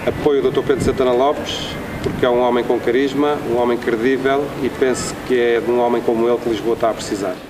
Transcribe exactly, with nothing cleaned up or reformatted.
Apoio o doutor Pedro Santana Lopes, porque é um homem com carisma, um homem credível e penso que é de um homem como ele que Lisboa está a precisar.